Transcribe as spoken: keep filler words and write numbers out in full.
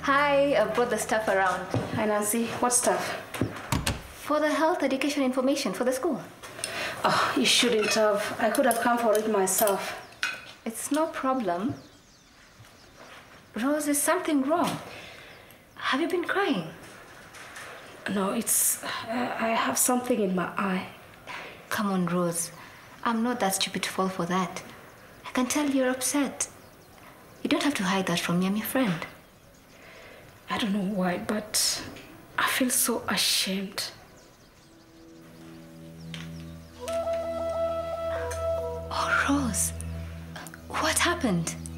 Hi, I brought the stuff around. Hi, Nancy. What stuff? For the health education information for the school. Oh, you shouldn't have. I could have come for it myself. It's no problem. Rose, is something wrong? Have you been crying? No, it's... Uh, I have something in my eye. Come on, Rose. I'm not that stupid to fall for that. I can tell you're upset. You don't have to hide that from me. I'm your friend. I don't know why, but I feel so ashamed. Oh, Rose. What happened?